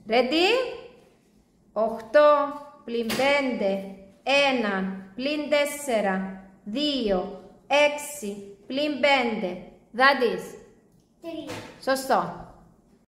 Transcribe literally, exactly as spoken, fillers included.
Ready? οκτώ πλην πέντε, ένα πλην τέσσερα, δύο, έξι πλην πέντε. That is. Τρία. Σωστό.